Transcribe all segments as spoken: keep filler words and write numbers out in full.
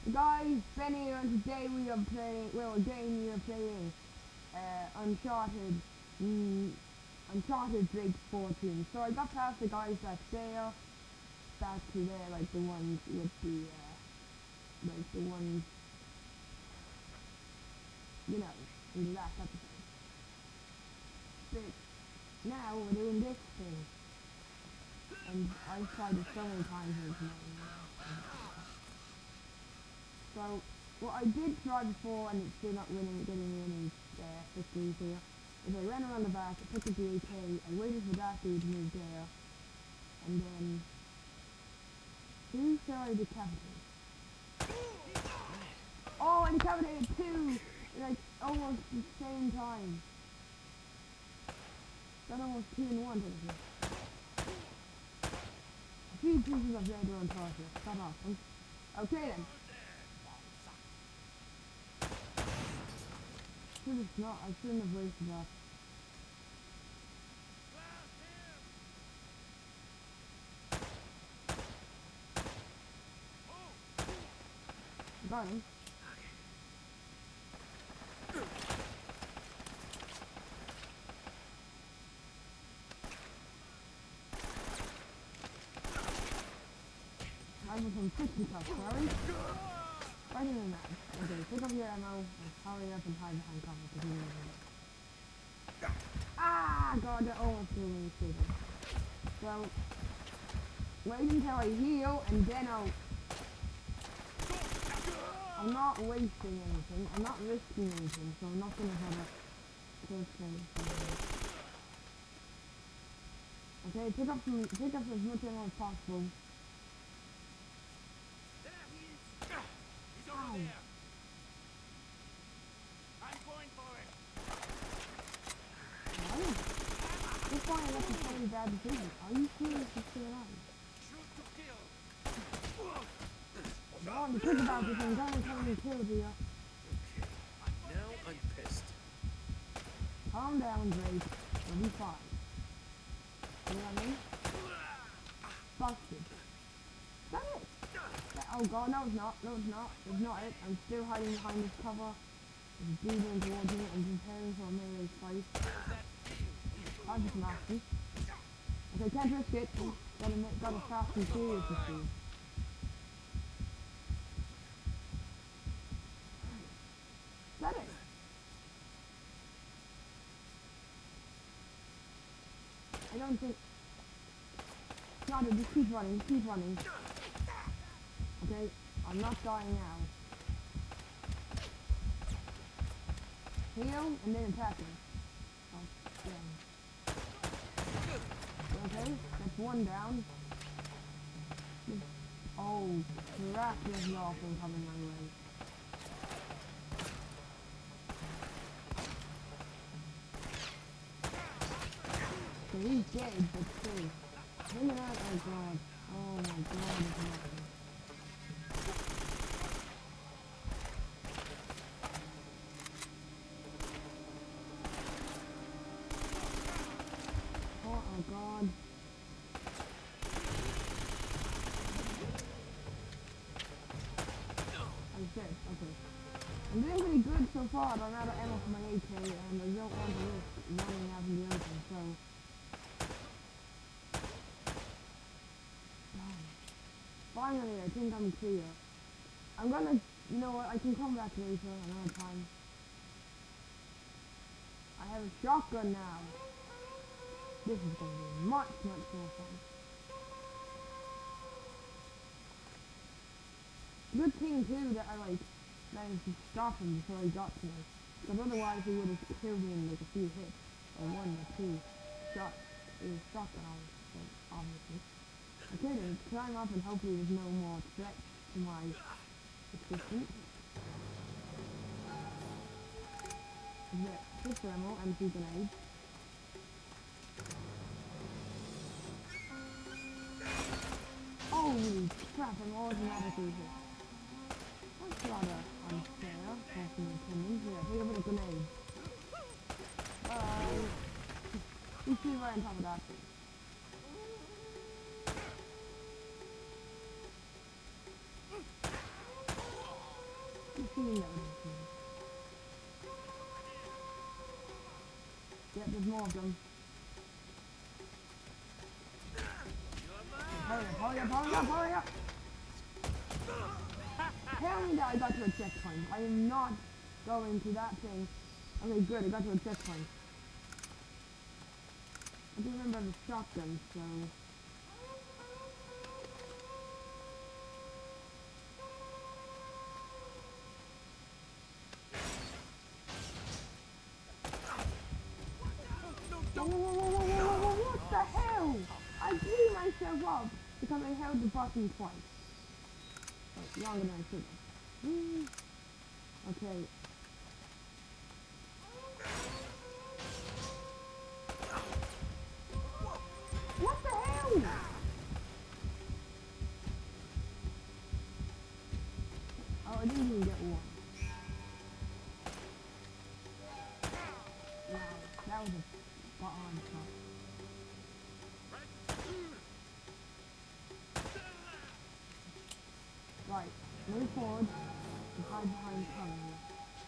Guys, Benny here, and today we are playing, well, again we are playing uh, Uncharted, mm, Uncharted Drake's Fortune. So I got past the guys that's there, back to there, like the ones with the, uh, like the ones, you know, in the last episode. But now we're doing this thing, and I've tried it so many times and it's not So, what I did try before, and it's still not winning, getting me any uh, victories here, is I ran around the back, I took the B A K, I waited for that dude to move there, and then, who shall I decapitate? Oh, I decapitated two! Like, almost the same time. Got almost two in one, technically. A few pieces of red on torture. Got awesome. Okay then. Should have not, I shouldn't have wasted that. Got him. I was from fifty cups, sorry. Right in the man. Okay, pick up your ammo and hurry up and hide behind cover because you know. Ah, God, that almost killed me, stupid. So, wait until I heal and then I'll... I'm not wasting anything, I'm not risking anything, so I'm not gonna have a close thing. Okay, pick up some, pick up as much ammo as possible. Ow. I'm going for it. Why? This one I left a very bad decision. Are you serious to stay alive? Shoot to kill. I want to think about this and don't tell me to kill you. Now I'm pissed. Calm down, Drake. You'll be fine. You know what I mean? Busted. Is that it? That, oh god, no it's not. No it's not. It's not it. I'm still hiding behind this cover. There's a dude in towards me. I'm preparing for a melee fight. I'm just nasty. Okay, can't risk it. Gotta, make, gotta fast and furious this dude. Is that it? I don't think... No, dude, just keep running, keep running. Okay, I'm not dying now. Heal, and then attack him. Oh, damn. Okay, that's one down. Oh, crap, there's an awful coming my way. So he's dead, but still. Bring it out, oh god. Oh my god, it's nothing. Oh my god. I'm dead, okay. I'm doing pretty good so far, but I'm out of ammo for my A K, and I don't want to risk running out in the open, so... Finally, I think I'm clear. I'm gonna, you know what, I can come back later, another time. I have a shotgun now. This is gonna be much, much more fun. Good thing too that I like managed to stop him before he got to me. Because otherwise he would have killed me in like a few hits. Or one or two shots. It was shotgun obviously. Okay then, climb up and hopefully there's no more threats to my existence. Yeah, pistol ammo and two grenades. Holy crap, I'm automatically hit. That's rather unfair, personal opinion. Yeah, take a bit of grenade. Bye. You see right on top of that. seen those. Yep, there's more of them. Hurry up, hurry up, hurry up, hurry up! Tell me that I got to a checkpoint. I am not going to that thing. Okay, good, I got to a checkpoint. I do remember the shotgun, so... Whoa, whoa, whoa, whoa, whoa, whoa, whoa, what the hell? I blew myself up because I held the button twice. Wait, longer than I should have. Mm. Okay. What the hell? Oh, I didn't even get one. Wow, that was a spot on shot. Right, move forward and hide behind cover here.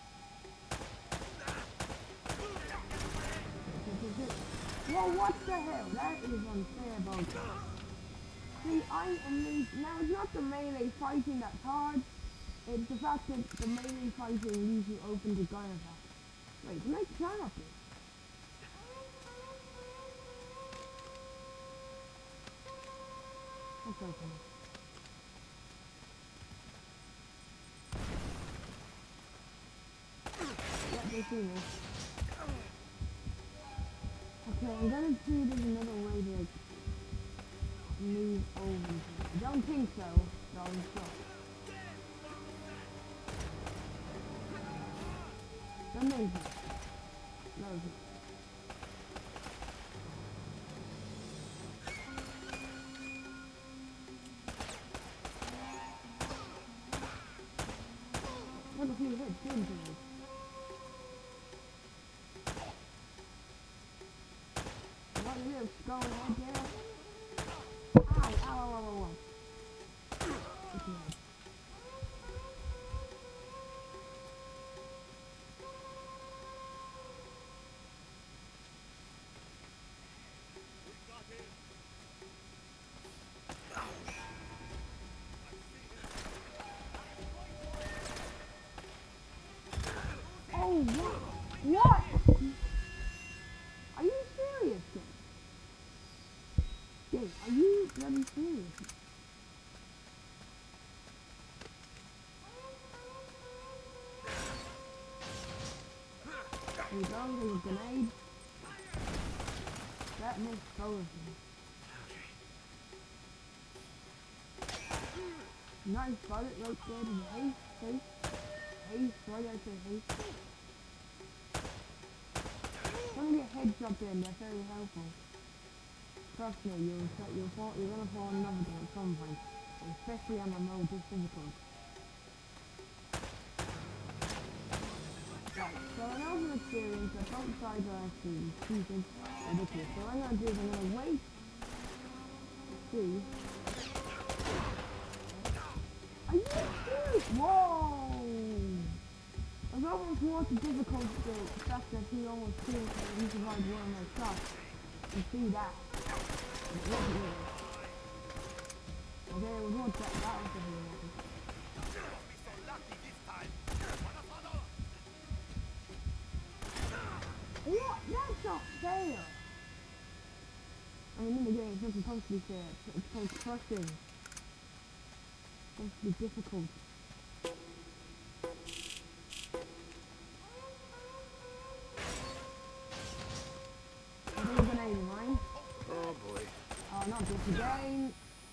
Whoa, what the hell? That is unfair, bro. See, I am least, now it's not the melee fighting that's hard, it's the fact that the melee fighting leaves you open to gun attack. Wait, can I climb up this? Let's open it. Yeah, they see me. Okay, I'm gonna see if there's another way to like, move over here. I don't think so, so I'm stuck. Amazing. Love it. What if you hit didn't you? What is this going on there? Ow, ow, ow, ow, ow. Okay. Oh, what? What? Are you serious, kid? Kid, are you bloody serious? There you go, there's a grenade. That makes both of them. Nice bullet right there in the haste, haste, haste, right out there, haste. Don't get headshot in, they're very helpful. Trust me, you'll, you'll fall, you're gonna fall in love with them at some point. Especially on a mode this difficult. Right, so I know from experience that both sides are actually cheating ridiculous. So what I'm gonna do is I'm gonna wait to see. Are you serious? Whoa! I was almost more too difficult to the fact that he almost killed and he survived one of my shots. You see that. It wasn't really. Okay, it was not that, that was definitely what? That's not fair! I mean, in the game, it's not supposed to be fair. It's supposed to be crushing. It's supposed to be difficult. Oh boy. Oh, not this again.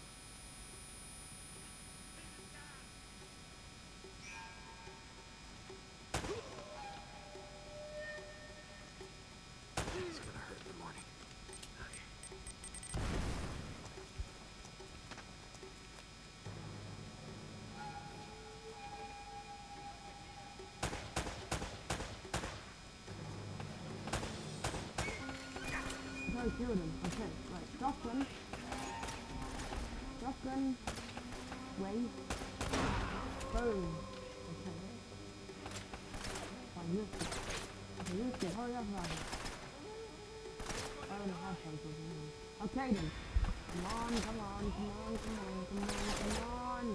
It's gonna hurt in the morning. I killed him. Okay, right. Shotgun. Shotgun. Wait. Boom. Okay. on, risk it. Okay, risk it. Hurry up, Roger. I don't have pencils in here. Okay then. Come on, come on, come on, come on, come on, come on.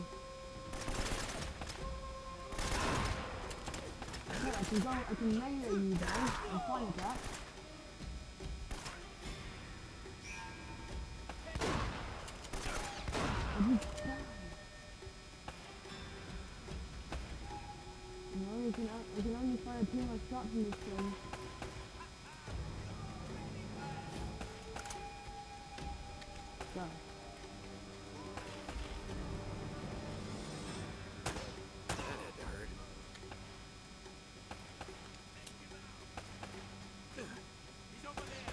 Okay, I can go, I can melee you guys. I'm fine with that. But you die. You know, you can, I can only fire two more shots in this thing. Go. That had to hurt. He's over there.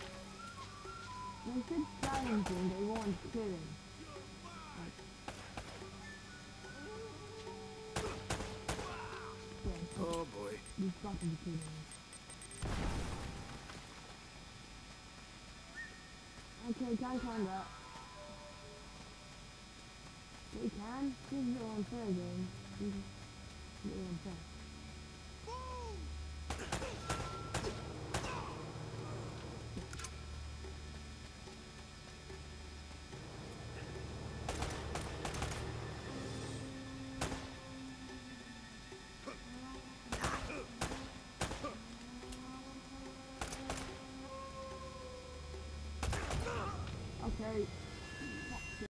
They said challenging, they weren't killing. Like, yeah, Oh boy. these fucking killing. Okay, can't climb that. We can. This is a little unfair game. This is a little unfair.